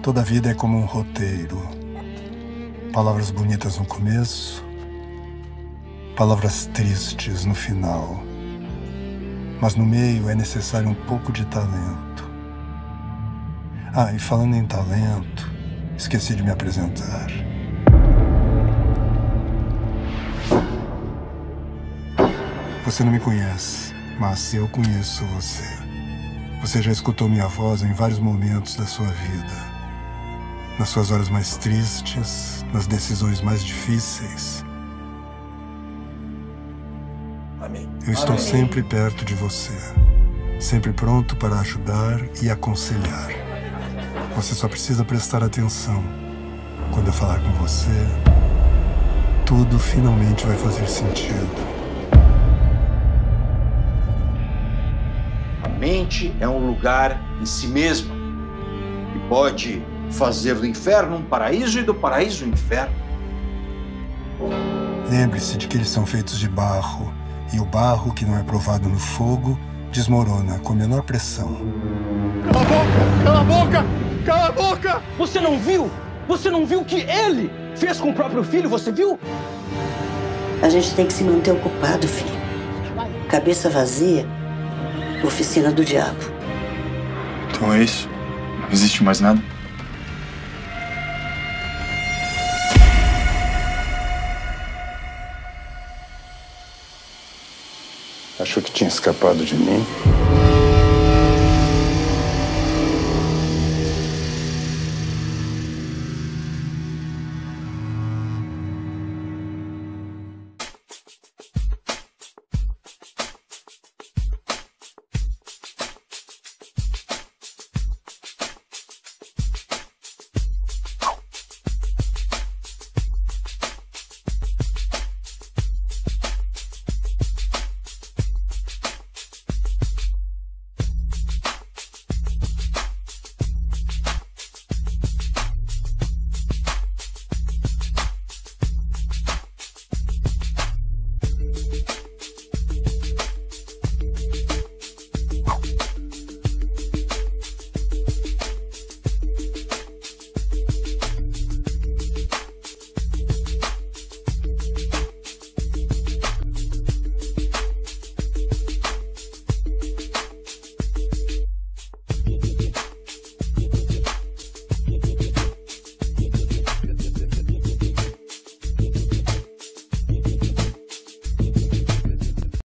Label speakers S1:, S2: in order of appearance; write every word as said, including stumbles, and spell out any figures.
S1: Toda vida é como um roteiro. Palavras bonitas no começo, palavras tristes no final. Mas no meio é necessário um pouco de talento. Ah, e falando em talento, esqueci de me apresentar. Você não me conhece, mas eu conheço você. Você já escutou minha voz em vários momentos da sua vida. Nas suas horas mais tristes, nas decisões mais difíceis.
S2: Amém.
S1: Eu estou
S2: Amém.
S1: sempre perto de você. Sempre pronto para ajudar e aconselhar. Você só precisa prestar atenção. Quando eu falar com você, tudo finalmente vai fazer sentido.
S2: A mente é um lugar em si mesma que pode fazer do inferno um paraíso e do paraíso um inferno.
S1: Lembre-se de que eles são feitos de barro, e o barro que não é provado no fogo desmorona com a menor pressão.
S3: Cala a boca! Cala a boca! Cala a boca! Você não viu? Você não viu o que ele fez com o próprio filho? Você viu?
S4: A gente tem que se manter ocupado, filho. Cabeça vazia, oficina do diabo.
S5: Então é isso? Não existe mais nada?
S1: Achou que tinha escapado de mim?